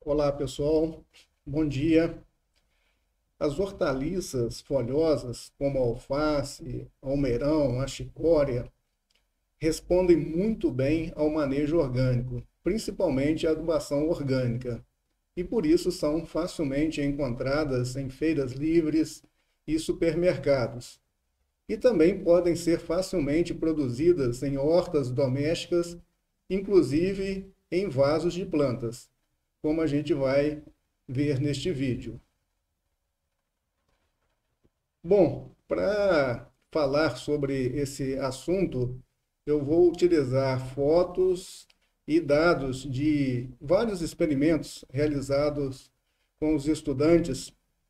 Olá, pessoal. Bom dia. As hortaliças folhosas, como a alface, almeirão, a chicória, respondem muito bem ao manejo orgânico, principalmente a adubação orgânica, e por isso são facilmente encontradas em feiras livres e supermercados. E também podem ser facilmente produzidas em hortas domésticas, inclusive em vasos de plantas, como a gente vai ver neste vídeo. Bom, para falar sobre esse assunto, eu vou utilizar fotos e dados de vários experimentos realizados com os estudantes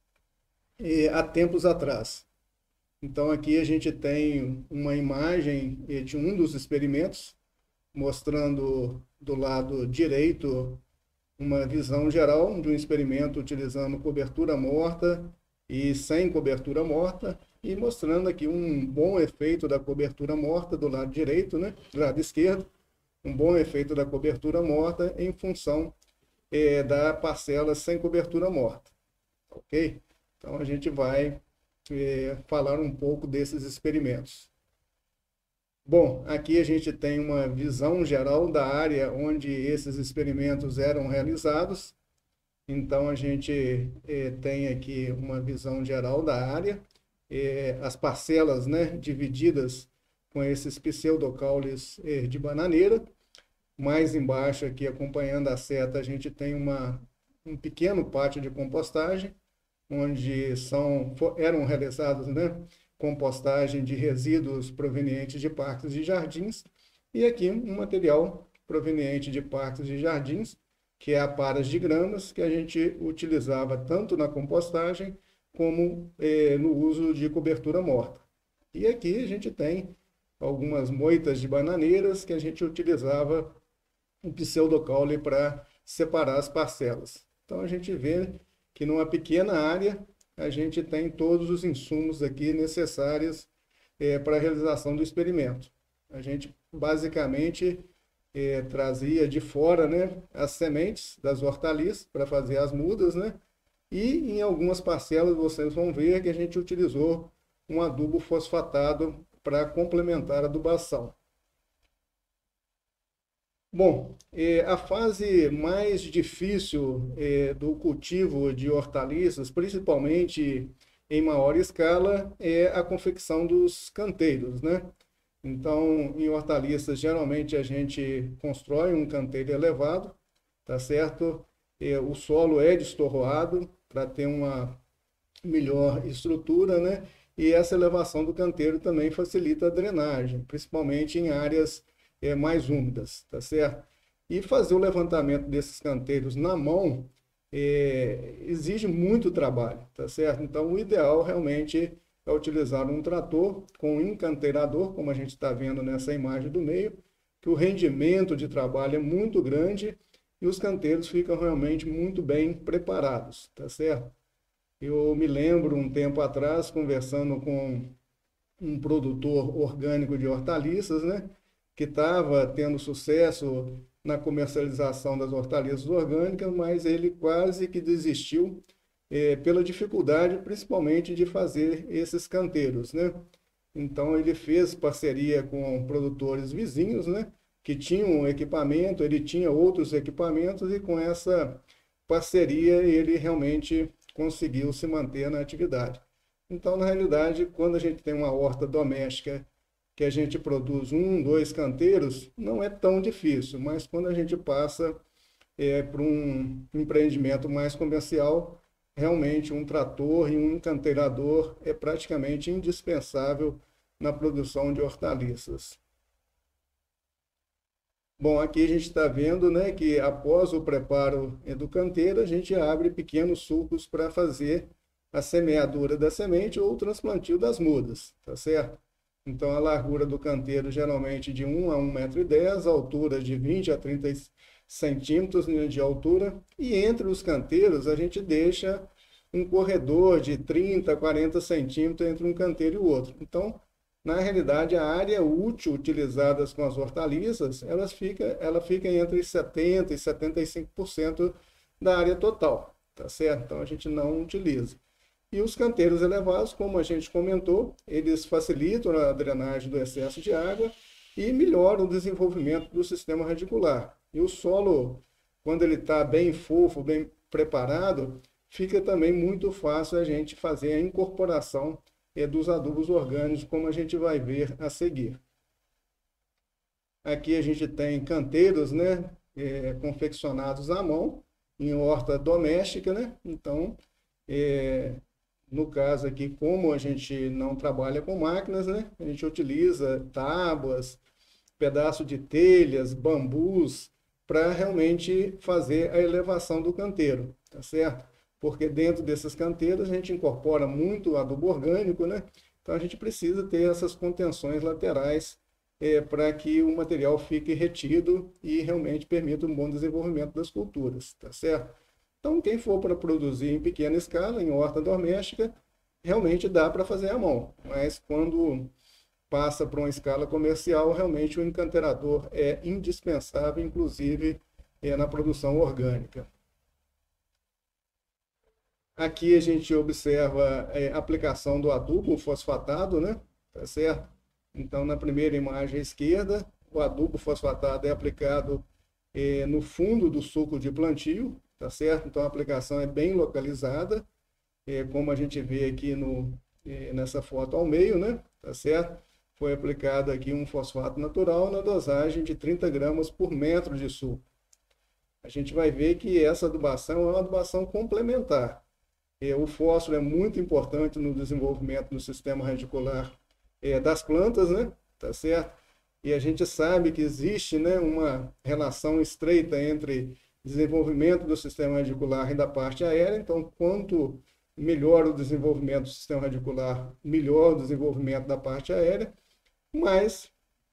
há tempos atrás. Então, aqui a gente tem uma imagem de um dos experimentos, mostrando do lado direito uma visão geral de um experimento utilizando cobertura morta e sem cobertura morta, e mostrando aqui um bom efeito da cobertura morta do lado direito, né? Do lado esquerdo, um bom efeito da cobertura morta em função da parcela sem cobertura morta, ok? Então a gente vai falar um pouco desses experimentos. Bom, aqui a gente tem uma visão geral da área onde esses experimentos eram realizados. Então, a gente tem aqui uma visão geral da área, as parcelas, né, divididas com esses pseudocaules de bananeira. Mais embaixo aqui, acompanhando a seta, a gente tem um pequeno pátio de compostagem, onde eram realizados, né, compostagem de resíduos provenientes de parques e jardins, e aqui um material proveniente de parques e jardins, que é a paras de gramas, que a gente utilizava tanto na compostagem como no uso de cobertura morta. E aqui a gente tem algumas moitas de bananeiras que a gente utilizava o pseudocaule para separar as parcelas. Então a gente vê que numa pequena área a gente tem todos os insumos aqui necessários para a realização do experimento. A gente basicamente trazia de fora, né, as sementes das hortaliças para fazer as mudas, né? E em algumas parcelas vocês vão ver que a gente utilizou um adubo fosfatado para complementar a adubação. Bom, a fase mais difícil do cultivo de hortaliças, principalmente em maior escala, é a confecção dos canteiros, né? Então, em hortaliças, geralmente a gente constrói um canteiro elevado, tá certo? O solo é destorroado para ter uma melhor estrutura, né? E essa elevação do canteiro também facilita a drenagem, principalmente em áreas mais úmidas, tá certo? E fazer o levantamento desses canteiros na mão exige muito trabalho, tá certo? Então, o ideal realmente é utilizar um trator com um encanteirador, como a gente está vendo nessa imagem do meio, que o rendimento de trabalho é muito grande e os canteiros ficam realmente muito bem preparados, tá certo? Eu me lembro um tempo atrás, conversando com um produtor orgânico de hortaliças, né, que estava tendo sucesso na comercialização das hortaliças orgânicas, mas ele quase que desistiu pela dificuldade, principalmente, de fazer esses canteiros, né? Então, ele fez parceria com produtores vizinhos, né, que tinham equipamento, ele tinha outros equipamentos, e com essa parceria ele realmente conseguiu se manter na atividade. Então, na realidade, quando a gente tem uma horta doméstica que a gente produz um, dois canteiros, não é tão difícil, mas quando a gente passa para um empreendimento mais comercial, realmente um trator e um canteirador é praticamente indispensável na produção de hortaliças. Bom, aqui a gente está vendo, né, que após o preparo do canteiro, a gente abre pequenos sulcos para fazer a semeadura da semente ou o transplantio das mudas, tá certo? Então, a largura do canteiro geralmente de 1 a 1,10 m, a altura de 20 a 30 centímetros de altura, e entre os canteiros a gente deixa um corredor de 30 a 40 centímetros entre um canteiro e o outro. Então, na realidade, a área útil utilizada com as hortaliças, ela fica entre 70% e 75% da área total, tá certo? Então a gente não utiliza. E os canteiros elevados, como a gente comentou, eles facilitam a drenagem do excesso de água e melhoram o desenvolvimento do sistema radicular. E o solo, quando ele está bem fofo, bem preparado, fica também muito fácil a gente fazer a incorporação dos adubos orgânicos, como a gente vai ver a seguir. Aqui a gente tem canteiros, né, confeccionados à mão, em horta doméstica, né? Então, no caso aqui, como a gente não trabalha com máquinas, né, a gente utiliza tábuas, pedaço de telhas, bambus, para realmente fazer a elevação do canteiro, tá certo? Porque dentro desses canteiros a gente incorpora muito adubo orgânico, né? Então a gente precisa ter essas contenções laterais para que o material fique retido e realmente permita um bom desenvolvimento das culturas, tá certo? Então quem for para produzir em pequena escala, em horta doméstica, realmente dá para fazer à mão, mas quando passa para uma escala comercial, realmente o encanterador é indispensável, inclusive na produção orgânica. Aqui a gente observa a aplicação do adubo fosfatado, né? Tá certo? Então, na primeira imagem à esquerda, o adubo fosfatado é aplicado no fundo do suco de plantio, tá certo? Então, a aplicação é bem localizada, como a gente vê aqui nessa foto ao meio, né? Tá certo? Foi aplicado aqui um fosfato natural na dosagem de 30 gramas por metro de suco. A gente vai ver que essa adubação é uma adubação complementar. O fósforo é muito importante no desenvolvimento do sistema radicular das plantas, né? Tá certo? E a gente sabe que existe, né, uma relação estreita entre desenvolvimento do sistema radicular e da parte aérea. Então, quanto melhor o desenvolvimento do sistema radicular, melhor o desenvolvimento da parte aérea. Mas,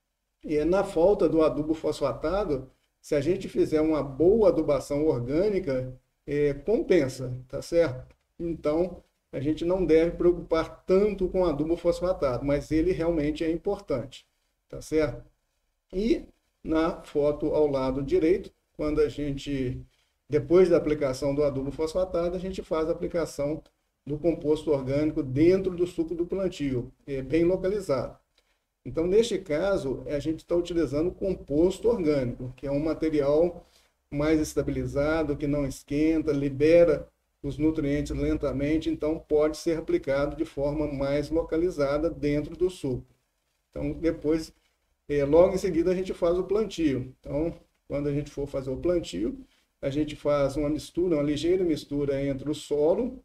na falta do adubo fosfatado, se a gente fizer uma boa adubação orgânica, compensa, tá certo? Então, a gente não deve preocupar tanto com o adubo fosfatado, mas ele realmente é importante, tá certo? E na foto ao lado direito, quando a gente, depois da aplicação do adubo fosfatado, a gente faz a aplicação do composto orgânico dentro do suco do plantio, bem localizado. Então, neste caso, a gente está utilizando composto orgânico, que é um material mais estabilizado, que não esquenta, libera os nutrientes lentamente, então pode ser aplicado de forma mais localizada dentro do suco. Então, depois, logo em seguida, a gente faz o plantio. Então, quando a gente for fazer o plantio, a gente faz uma mistura, uma ligeira mistura entre o solo,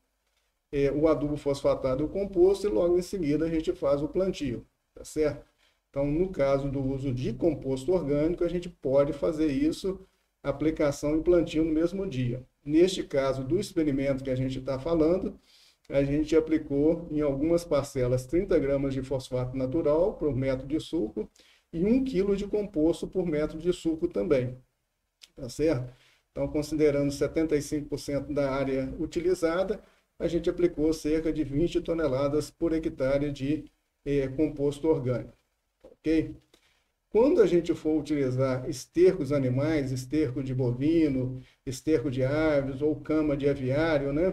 o adubo fosfatado e o composto, e logo em seguida a gente faz o plantio, tá certo? Então, no caso do uso de composto orgânico, a gente pode fazer isso, aplicação e plantio no mesmo dia. Neste caso do experimento que a gente está falando, a gente aplicou em algumas parcelas 30 gramas de fosfato natural por metro de suco e 1 kg de composto por metro de suco também, tá certo? Então, considerando 75% da área utilizada, a gente aplicou cerca de 20 toneladas por hectare de composto orgânico, ok? Quando a gente for utilizar estercos animais, esterco de bovino, esterco de aves ou cama de aviário, né?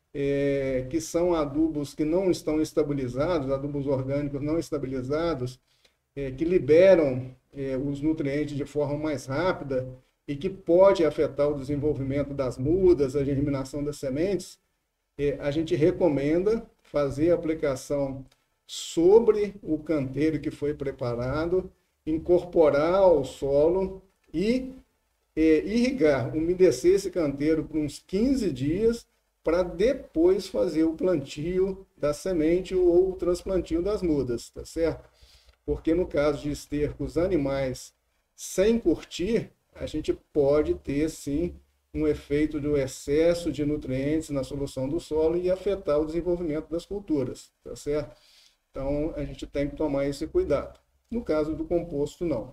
Que são adubos que não estão estabilizados, adubos orgânicos não estabilizados, que liberam os nutrientes de forma mais rápida e que pode afetar o desenvolvimento das mudas, a germinação das sementes, a gente recomenda fazer a aplicação sobre o canteiro que foi preparado, incorporar ao solo e irrigar, umedecer esse canteiro por uns 15 dias para depois fazer o plantio da semente ou o transplantio das mudas, tá certo? Porque no caso de estercos animais sem curtir, a gente pode ter sim um efeito do excesso de nutrientes na solução do solo e afetar o desenvolvimento das culturas, tá certo? Então a gente tem que tomar esse cuidado. No caso do composto, não.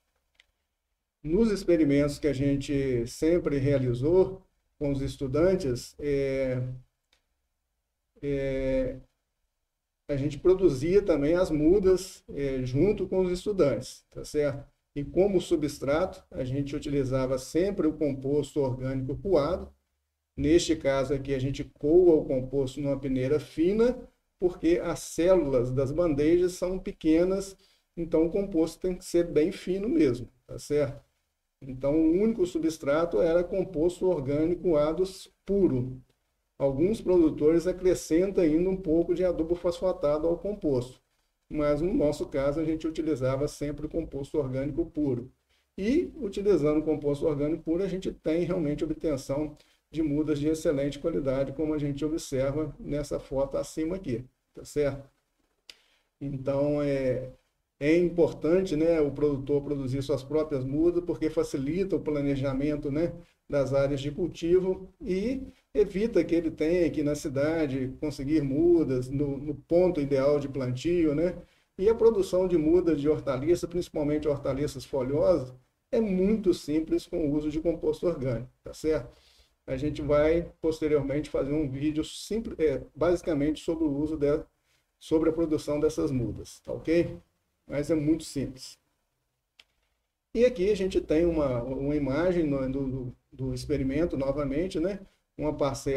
Nos experimentos que a gente sempre realizou com os estudantes, a gente produzia também as mudas junto com os estudantes, tá certo? E como substrato, a gente utilizava sempre o composto orgânico coado, Neste caso aqui, a gente coa o composto numa peneira fina, porque as células das bandejas são pequenas, então o composto tem que ser bem fino mesmo, tá certo? Então, o único substrato era composto orgânico ADOS puro. Alguns produtores acrescentam ainda um pouco de adubo fosfatado ao composto, mas no nosso caso a gente utilizava sempre o composto orgânico puro. E utilizando o composto orgânico puro, a gente tem realmente obtenção de mudas de excelente qualidade, como a gente observa nessa foto acima aqui, tá certo? Então, é importante, né, o produtor produzir suas próprias mudas, porque facilita o planejamento, né, das áreas de cultivo e evita que ele tenha aqui na cidade conseguir mudas no ponto ideal de plantio, né? E a produção de mudas de hortaliça, principalmente hortaliças folhosas, é muito simples com o uso de composto orgânico, tá certo? A gente vai posteriormente fazer um vídeo simples, basicamente sobre o uso sobre a produção dessas mudas, tá ok? Mas é muito simples. E aqui a gente tem uma imagem do experimento novamente, né? Uma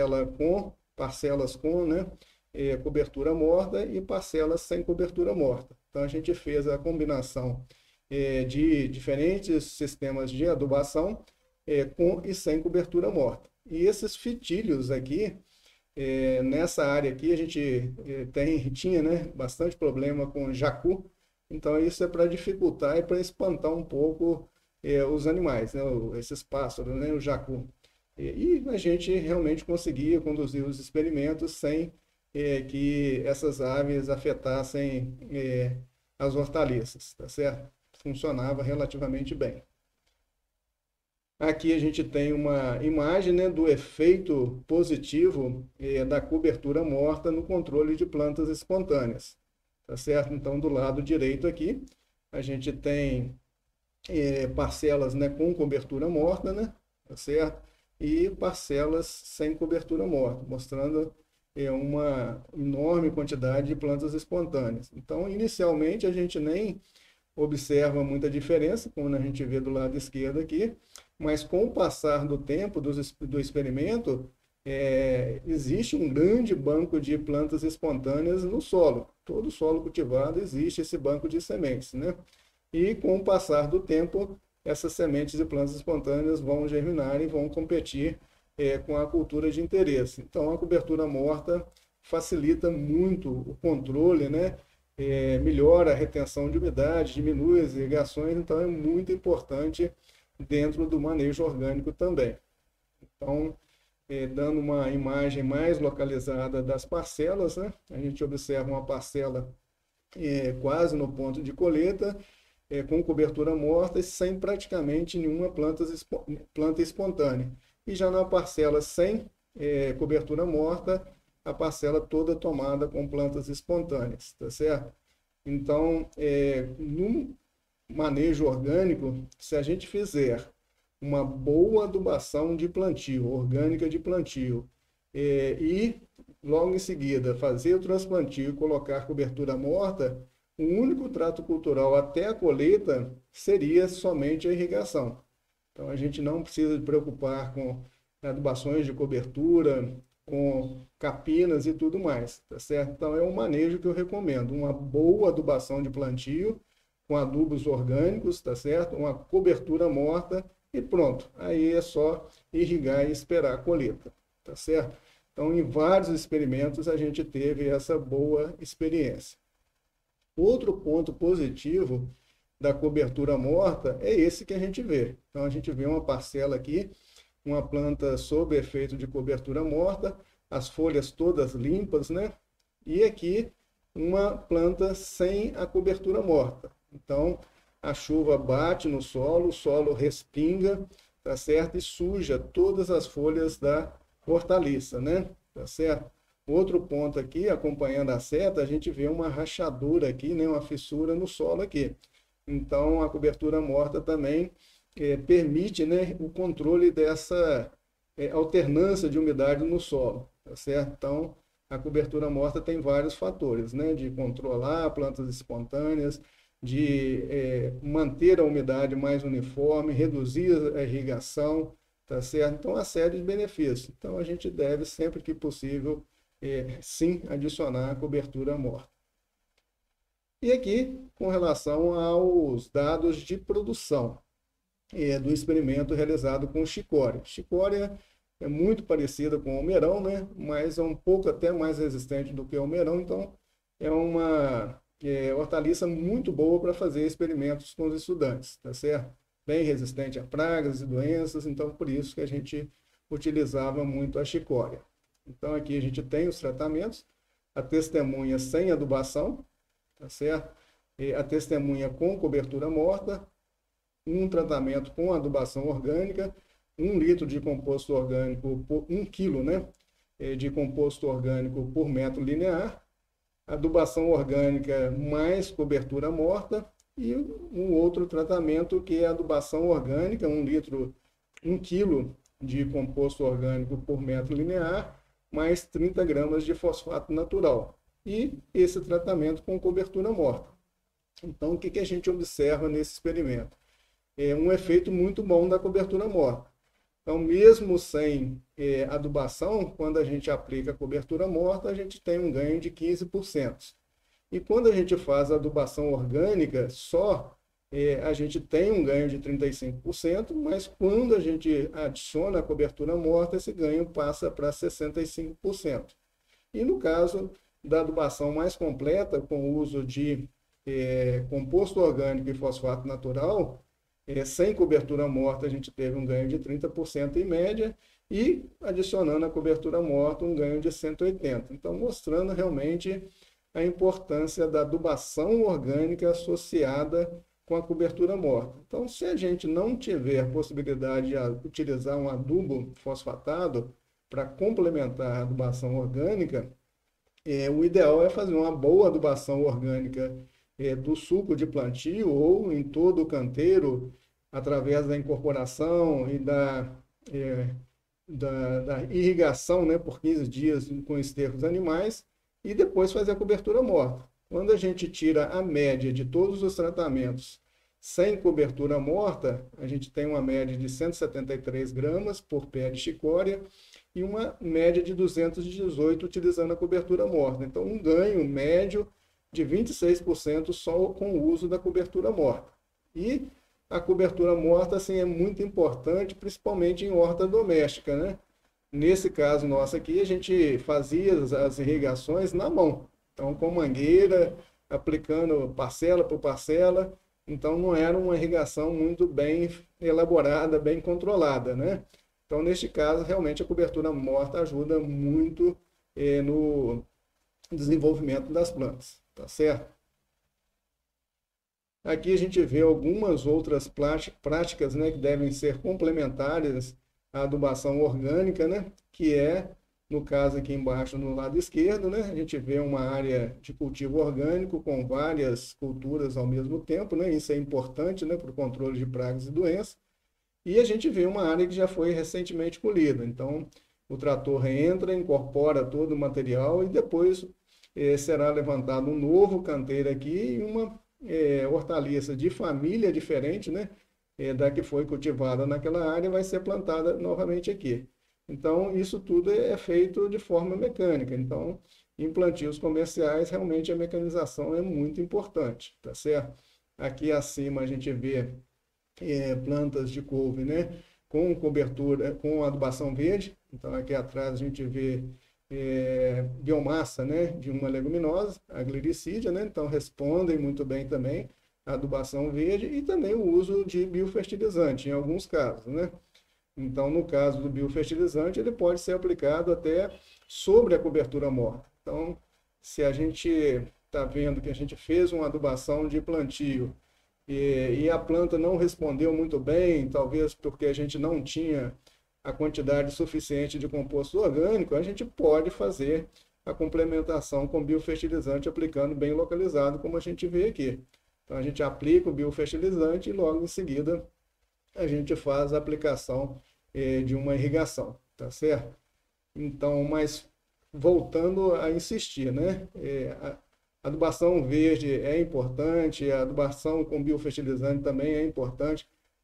parcelas com, né, cobertura morta e parcelas sem cobertura morta. Então a gente fez a combinação de diferentes sistemas de adubação com e sem cobertura morta. E esses fitilhos aqui, nessa área aqui, a gente tinha, né, bastante problema com jacu. Então, isso é para dificultar e para espantar um pouco os animais, né? Esses pássaros, né? O jacu. E a gente realmente conseguia conduzir os experimentos sem que essas aves afetassem as hortaliças, tá certo? Funcionava relativamente bem. Aqui a gente tem uma imagem, né, do efeito positivo da cobertura morta no controle de plantas espontâneas. Tá certo? Então, do lado direito aqui, a gente tem parcelas, né, com cobertura morta, né? Tá certo? E parcelas sem cobertura morta, mostrando uma enorme quantidade de plantas espontâneas. Então, inicialmente, a gente nem observa muita diferença, como a gente vê do lado esquerdo aqui, mas com o passar do tempo do experimento, existe um grande banco de plantas espontâneas no solo. Todo solo cultivado existe esse banco de sementes, né? E com o passar do tempo, essas sementes de plantas espontâneas vão germinar e vão competir com a cultura de interesse. Então, a cobertura morta facilita muito o controle, né? Melhora a retenção de umidade, diminui as irrigações, então é muito importante dentro do manejo orgânico também. Então, dando uma imagem mais localizada das parcelas, né? A gente observa uma parcela quase no ponto de colheita, com cobertura morta e sem praticamente nenhuma planta espontânea. E já na parcela sem cobertura morta, a parcela toda tomada com plantas espontâneas, tá certo? Então, no manejo orgânico, se a gente fizer uma boa adubação de plantio, orgânica de plantio, e logo em seguida fazer o transplantio e colocar cobertura morta, o único trato cultural até a colheita seria somente a irrigação. Então a gente não precisa se preocupar com adubações de cobertura, com capinas e tudo mais, tá certo? Então é um manejo que eu recomendo, uma boa adubação de plantio, com adubos orgânicos, tá certo? Uma cobertura morta e pronto. Aí é só irrigar e esperar a colheita, tá certo? Então, em vários experimentos, a gente teve essa boa experiência. Outro ponto positivo da cobertura morta é esse que a gente vê. Então, a gente vê uma parcela aqui, uma planta sob efeito de cobertura morta, as folhas todas limpas, né? E aqui, uma planta sem a cobertura morta. Então, a chuva bate no solo, o solo respinga, tá certo? E suja todas as folhas da hortaliça, né? Tá certo? Outro ponto aqui, acompanhando a seta, a gente vê uma rachadura aqui, né? Uma fissura no solo aqui. Então, a cobertura morta também permite, né, o controle dessa alternância de umidade no solo, tá certo? Então, a cobertura morta tem vários fatores, né? De controlar plantas espontâneas, de manter a umidade mais uniforme, reduzir a irrigação, tá certo? Então, a série de benefícios. Então, a gente deve, sempre que possível, sim, adicionar a cobertura morta. E aqui, com relação aos dados de produção do experimento realizado com chicória. Chicória é muito parecida com o almeirão, né? Mas é um pouco até mais resistente do que o almeirão, então é uma hortaliça muito boa para fazer experimentos com os estudantes, tá certo? Bem resistente a pragas e doenças, então por isso que a gente utilizava muito a chicória. Então aqui a gente tem os tratamentos, a testemunha sem adubação, tá certo? E a testemunha com cobertura morta, um tratamento com adubação orgânica, 1 litro de composto orgânico por 1 quilo, né, de composto orgânico por metro linear, adubação orgânica mais cobertura morta e um outro tratamento que é a adubação orgânica, 1 quilo de composto orgânico por metro linear, mais 30 gramas de fosfato natural. E esse tratamento com cobertura morta. Então, o que a gente observa nesse experimento? É um efeito muito bom da cobertura morta. Então, mesmo sem adubação, quando a gente aplica a cobertura morta, a gente tem um ganho de 15%. E quando a gente faz a adubação orgânica, a gente tem um ganho de 35%, mas quando a gente adiciona a cobertura morta, esse ganho passa para 65%. E no caso da adubação mais completa, com o uso de composto orgânico e fosfato natural, sem cobertura morta, a gente teve um ganho de 30% em média, e adicionando a cobertura morta, um ganho de 180%. Então, mostrando realmente a importância da adubação orgânica associada com a cobertura morta. Então, se a gente não tiver possibilidade de utilizar um adubo fosfatado para complementar a adubação orgânica, o ideal é fazer uma boa adubação orgânica do suco de plantio ou em todo o canteiro, através da incorporação e da irrigação, né, por 15 dias com esterco dos animais, e depois fazer a cobertura morta. Quando a gente tira a média de todos os tratamentos sem cobertura morta, a gente tem uma média de 173 gramas por pé de chicória e uma média de 218 utilizando a cobertura morta. Então, um ganho médio de 26% só com o uso da cobertura morta. E a cobertura morta assim, é muito importante, principalmente em horta doméstica, né? Nesse caso nosso aqui, a gente fazia as irrigações na mão. Então, com mangueira, aplicando parcela por parcela. Então, não era uma irrigação muito bem elaborada, bem controlada, né? Então, neste caso, realmente a cobertura morta ajuda muito no desenvolvimento das plantas, tá certo? Aqui a gente vê algumas outras práticas, né, que devem ser complementares à adubação orgânica, né, que é, no caso aqui embaixo, no lado esquerdo, né, a gente vê uma área de cultivo orgânico com várias culturas ao mesmo tempo, né, isso é importante, né, para o controle de pragas e doenças, e a gente vê uma área que já foi recentemente colhida. Então, o trator entra, incorpora todo o material e depois será levantado um novo canteiro aqui e uma hortaliça de família diferente, né, da que foi cultivada naquela área, vai ser plantada novamente aqui. Então, isso tudo é feito de forma mecânica. Então, em plantios comerciais, realmente a mecanização é muito importante, tá certo? Aqui acima a gente vê plantas de couve, né, com cobertura, com adubação verde. Então, aqui atrás a gente vê biomassa, né, de uma leguminosa, a glicídia, né, então respondem muito bem também a adubação verde e também o uso de biofertilizante em alguns casos, né. Então, no caso do biofertilizante, ele pode ser aplicado até sobre a cobertura morta. Então, se a gente está vendo que a gente fez uma adubação de plantio e a planta não respondeu muito bem, talvez porque a gente não tinha a quantidade suficiente de composto orgânico, a gente pode fazer a complementação com biofertilizante aplicando bem localizado, como a gente vê aqui. Então, a gente aplica o biofertilizante e logo em seguida a gente faz a aplicação de uma irrigação, tá certo? Então, mas voltando a insistir, né? A adubação verde é importante, a adubação com biofertilizante também é importante,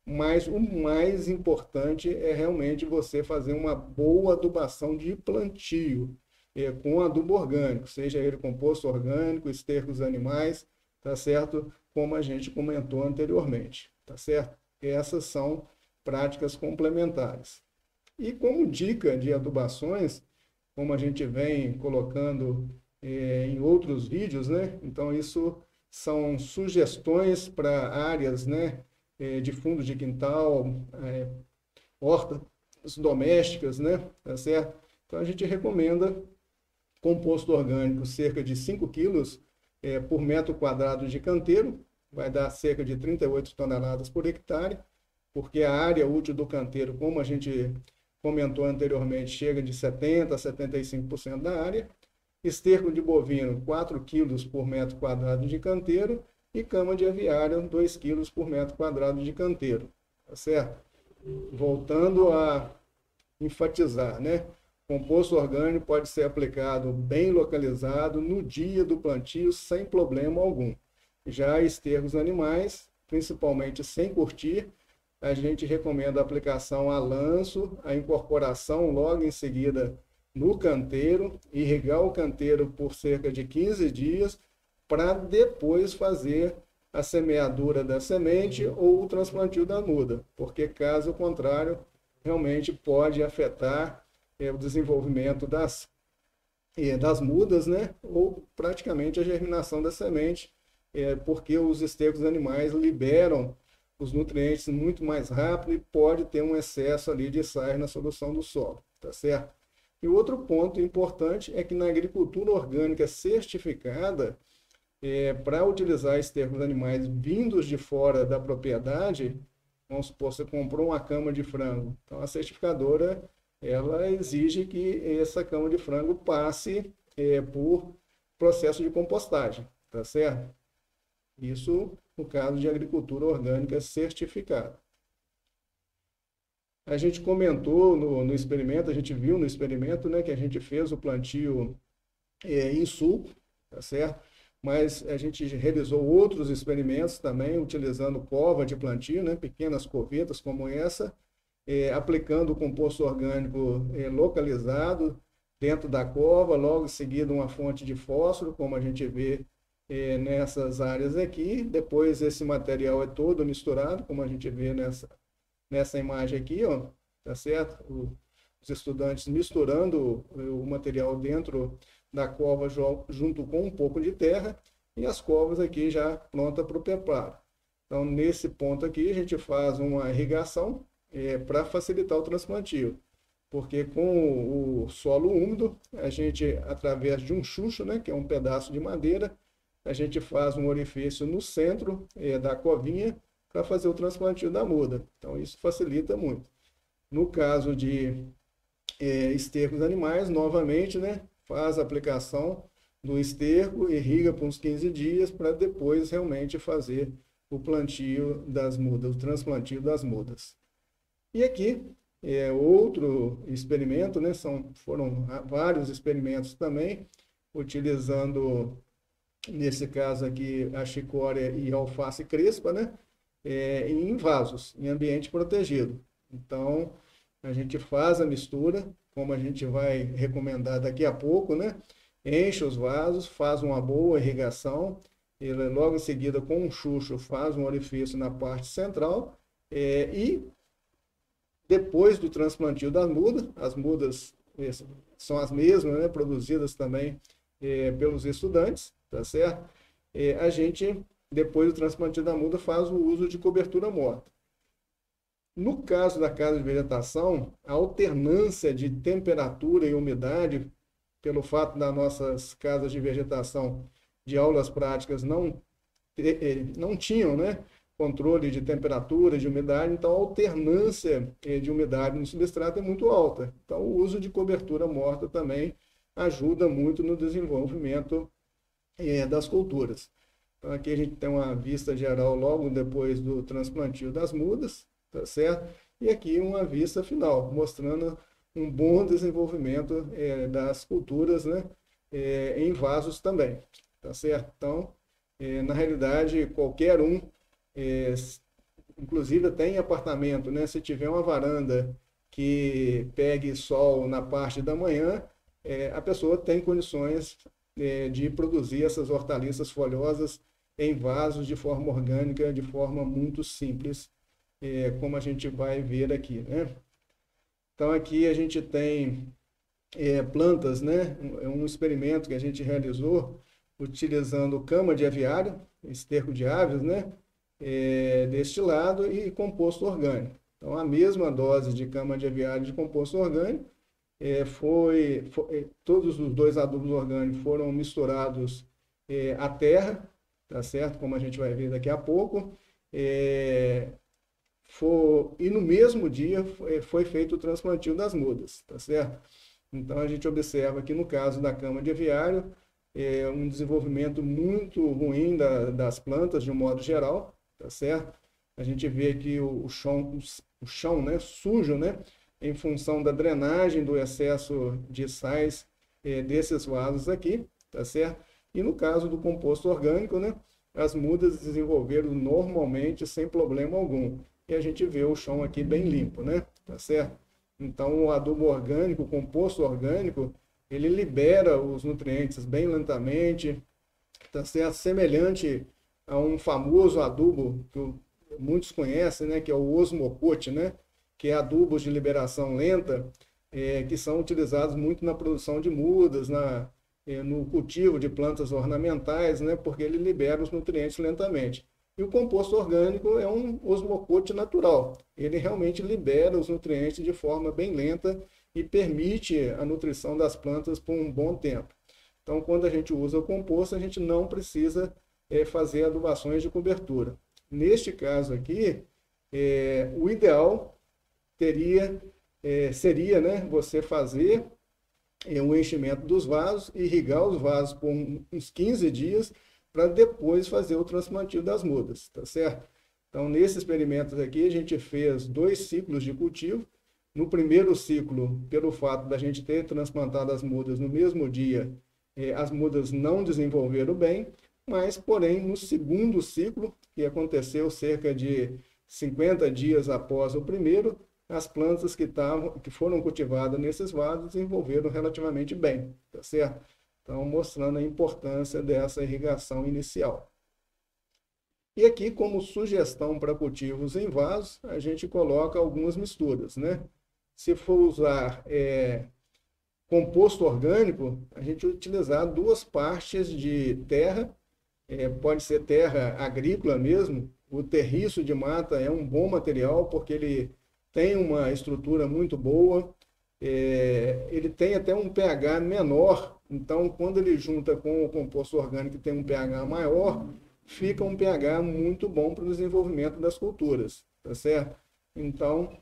mas o mais importante é realmente você fazer uma boa adubação de plantio, com adubo orgânico, seja ele composto orgânico, estercos animais, tá certo? Como a gente comentou anteriormente, tá certo? Essas são práticas complementares. E como dica de adubações, como a gente vem colocando em outros vídeos, né? Então isso são sugestões para áreas, né? De fundo de quintal, hortas domésticas, né? Tá certo? Então a gente recomenda composto orgânico cerca de 5 quilos por metro quadrado de canteiro, vai dar cerca de 38 toneladas por hectare, porque a área útil do canteiro, como a gente comentou anteriormente, chega de 70% a 75% da área. Esterco de bovino, 4 quilos por metro quadrado de canteiro. E cama de aviário, 2 quilos por metro quadrado de canteiro. Tá certo? Voltando a enfatizar, né? Composto orgânico pode ser aplicado bem localizado no dia do plantio sem problema algum. Já estercos animais, principalmente sem curtir, a gente recomenda a aplicação a lanço, a incorporação logo em seguida no canteiro, irrigar o canteiro por cerca de 15 dias, para depois fazer a semeadura da semente ou o transplantio da muda, porque caso contrário, realmente pode afetar o desenvolvimento das mudas, né? Ou praticamente a germinação da semente, porque os estercos animais liberam os nutrientes muito mais rápido e pode ter um excesso ali de sais na solução do solo, tá certo? E outro ponto importante é que na agricultura orgânica certificada, para utilizar estercos animais vindos de fora da propriedade, vamos supor, você comprou uma cama de frango, então a certificadora ela exige que essa cama de frango passe por processo de compostagem, tá certo? Isso no caso de agricultura orgânica certificada. A gente comentou no experimento, a gente viu no experimento, né, que a gente fez o plantio em sulco, tá certo? Mas a gente realizou outros experimentos também, utilizando cova de plantio, né, pequenas covetas como essa, aplicando o composto orgânico localizado dentro da cova, logo em seguida uma fonte de fósforo, como a gente vê nessas áreas aqui. Depois esse material é todo misturado, como a gente vê nessa imagem aqui, ó, tá certo? Os estudantes misturando o material dentro da cova junto com um pouco de terra e as covas aqui já pronta para o preparo. Então, nesse ponto aqui, a gente faz uma irrigação para facilitar o transplantio, porque com o solo úmido, a gente, através de um chucho, né, que é um pedaço de madeira, a gente faz um orifício no centro da covinha para fazer o transplantio da muda. Então, isso facilita muito. No caso de estercos animais, novamente, né, faz a aplicação do esterco, irriga por uns 15 dias, para depois realmente fazer o plantio das mudas, o transplantio das mudas. E aqui, outro experimento, né, foram vários experimentos também, utilizando, nesse caso aqui, a chicória e a alface crespa, né, em vasos, em ambiente protegido. Então, a gente faz a mistura, como a gente vai recomendar daqui a pouco, né? Enche os vasos, faz uma boa irrigação, e logo em seguida, com um chucho, faz um orifício na parte central, e depois do transplantio das mudas, as mudas são as mesmas, né? Produzidas também pelos estudantes, tá certo? A gente, depois do transplantio da muda, faz o uso de cobertura morta. No caso da casa de vegetação, a alternância de temperatura e umidade, pelo fato das nossas casas de vegetação de aulas práticas não tinham, né, controle de temperatura, de umidade, então a alternância de umidade no substrato é muito alta. Então o uso de cobertura morta também ajuda muito no desenvolvimento das culturas. Então aqui a gente tem uma vista geral logo depois do transplantio das mudas, tá certo? E aqui uma vista final, mostrando um bom desenvolvimento das culturas, né? Em vasos também, tá certo? Então, na realidade, qualquer um inclusive até em apartamento, né? Se tiver uma varanda que pegue sol na parte da manhã, a pessoa tem condições de produzir essas hortaliças folhosas em vasos de forma orgânica, de forma muito simples, como a gente vai ver aqui, né? Então aqui a gente tem plantas, né? Um experimento que a gente realizou utilizando cama de aviário, esterco de aves, né? Destilado e composto orgânico. Então a mesma dose de cama de aviário de composto orgânico todos os dois adubos orgânicos foram misturados à terra, tá certo? Como a gente vai ver daqui a pouco. E no mesmo dia foi feito o transplantio das mudas, tá certo? Então a gente observa que no caso da cama de aviário, um desenvolvimento muito ruim das plantas de um modo geral, tá certo? A gente vê que o chão, né, sujo, né, em função da drenagem do excesso de sais desses vasos aqui, tá certo? E no caso do composto orgânico, né, as mudas desenvolveram normalmente sem problema algum. E a gente vê o chão aqui bem limpo, né? Tá certo? Então, o adubo orgânico, o composto orgânico, ele libera os nutrientes bem lentamente, tá certo? Semelhante a um famoso adubo que muitos conhecem, né? Que é o osmocote, né? Que é adubos de liberação lenta, que são utilizados muito na produção de mudas, no cultivo de plantas ornamentais, né? Porque ele libera os nutrientes lentamente. E o composto orgânico é um osmocote natural. Ele realmente libera os nutrientes de forma bem lenta e permite a nutrição das plantas por um bom tempo. Então, quando a gente usa o composto, a gente não precisa fazer adubações de cobertura. Neste caso aqui, o ideal seria, né, você fazer o enchimento dos vasos, irrigar os vasos por uns 15 dias, para depois fazer o transplantio das mudas, tá certo? Então, nesses experimentos aqui, a gente fez 2 ciclos de cultivo. No primeiro ciclo, pelo fato da gente ter transplantado as mudas no mesmo dia, as mudas não desenvolveram bem, mas, porém, no segundo ciclo, que aconteceu cerca de 50 dias após o primeiro, as plantas que foram cultivadas nesses vasos desenvolveram relativamente bem, tá certo? Então, mostrando a importância dessa irrigação inicial. E aqui, como sugestão para cultivos em vasos, a gente coloca algumas misturas, né? Se for usar composto orgânico, a gente utilizar 2 partes de terra, pode ser terra agrícola mesmo. O terriço de mata é um bom material, porque ele tem uma estrutura muito boa, ele tem até um pH menor, então quando ele junta com o composto orgânico que tem um pH maior, fica um pH muito bom para o desenvolvimento das culturas, tá certo? Então,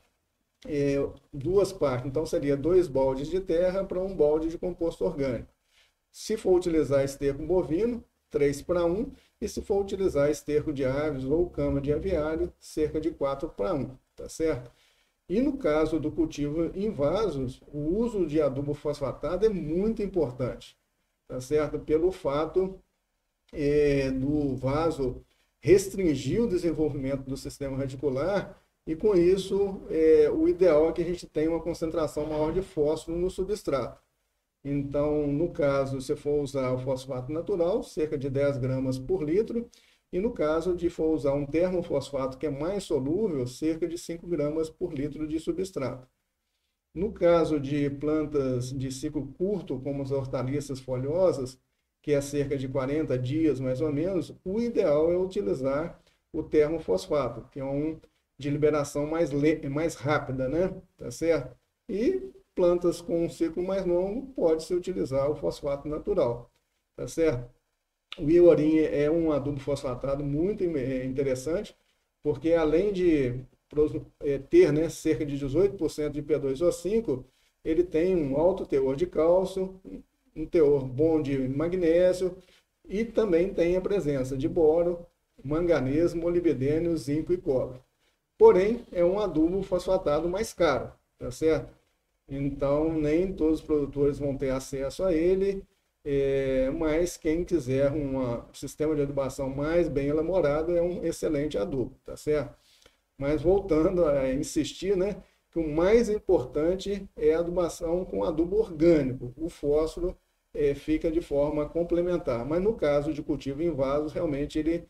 2 partes, então seria 2 baldes de terra para 1 balde de composto orgânico. Se for utilizar esterco bovino, 3:1, e se for utilizar esterco de aves ou cama de aviário, cerca de 4:1, tá certo? E no caso do cultivo em vasos, o uso de adubo fosfatado é muito importante, tá certo? Pelo fato do vaso restringir o desenvolvimento do sistema radicular e, com isso, o ideal é que a gente tenha uma concentração maior de fósforo no substrato. Então, no caso, se for usar o fosfato natural, cerca de 10 gramas por litro, e no caso de for usar um termofosfato que é mais solúvel, cerca de 5 gramas por litro de substrato. No caso de plantas de ciclo curto, como as hortaliças folhosas, que é cerca de 40 dias mais ou menos, o ideal é utilizar o termofosfato, que é de liberação mais rápida, né? Tá certo? E plantas com um ciclo mais longo, pode-se utilizar o fosfato natural, tá certo? O iorim é um adubo fosfatado muito interessante, porque além de ter, né, cerca de 18% de P2O5, ele tem um alto teor de cálcio, um teor bom de magnésio e também tem a presença de boro, manganês, molibdênio, zinco e cobre. Porém, é um adubo fosfatado mais caro, tá certo? Então, nem todos os produtores vão ter acesso a ele, mas quem quiser um sistema de adubação mais bem elaborado é um excelente adubo, tá certo? Mas voltando a insistir, né, que o mais importante é a adubação com adubo orgânico. O fósforo fica de forma complementar. Mas no caso de cultivo em vasos, realmente ele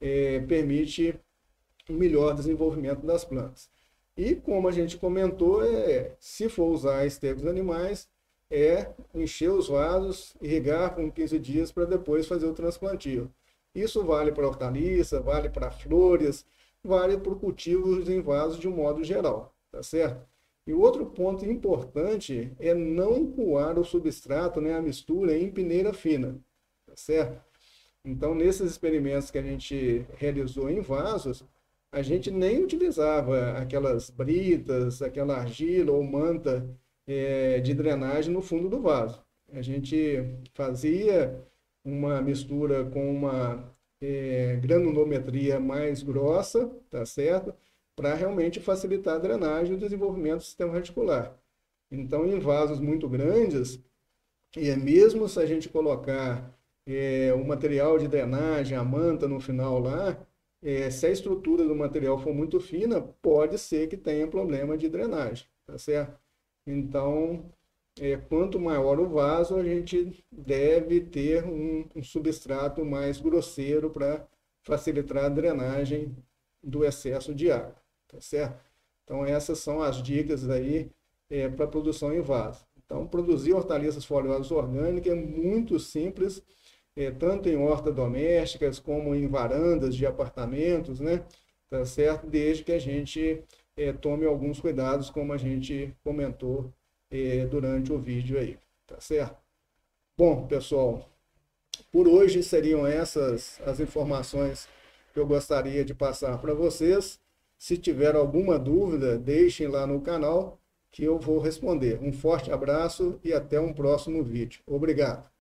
permite um melhor desenvolvimento das plantas. E como a gente comentou, se for usar estercos animais, encher os vasos, irrigar com 15 dias para depois fazer o transplantio. Isso vale para hortaliça, vale para flores, vale para cultivos em vasos de um modo geral, tá certo? E outro ponto importante é não coar o substrato, né, a mistura em peneira fina, tá certo? Então, nesses experimentos que a gente realizou em vasos, a gente nem utilizava aquelas britas, aquela argila ou manta de drenagem no fundo do vaso. A gente fazia uma mistura com uma granulometria mais grossa, tá certo? Para realmente facilitar a drenagem e o desenvolvimento do sistema radicular. Então, em vasos muito grandes, e mesmo se a gente colocar o material de drenagem, a manta no final lá, se a estrutura do material for muito fina, pode ser que tenha problema de drenagem, tá certo? Então, quanto maior o vaso, a gente deve ter um substrato mais grosseiro para facilitar a drenagem do excesso de água, tá certo? Então, essas são as dicas aí para produção em vaso. Então, produzir hortaliças folhosas orgânicas é muito simples, tanto em hortas domésticas como em varandas de apartamentos, né? Tá certo? Desde que a gente tome alguns cuidados, como a gente comentou durante o vídeo aí, tá certo? Bom, pessoal, por hoje seriam essas as informações que eu gostaria de passar para vocês. Se tiver alguma dúvida, deixem lá no canal que eu vou responder. Um forte abraço e até um próximo vídeo. Obrigado.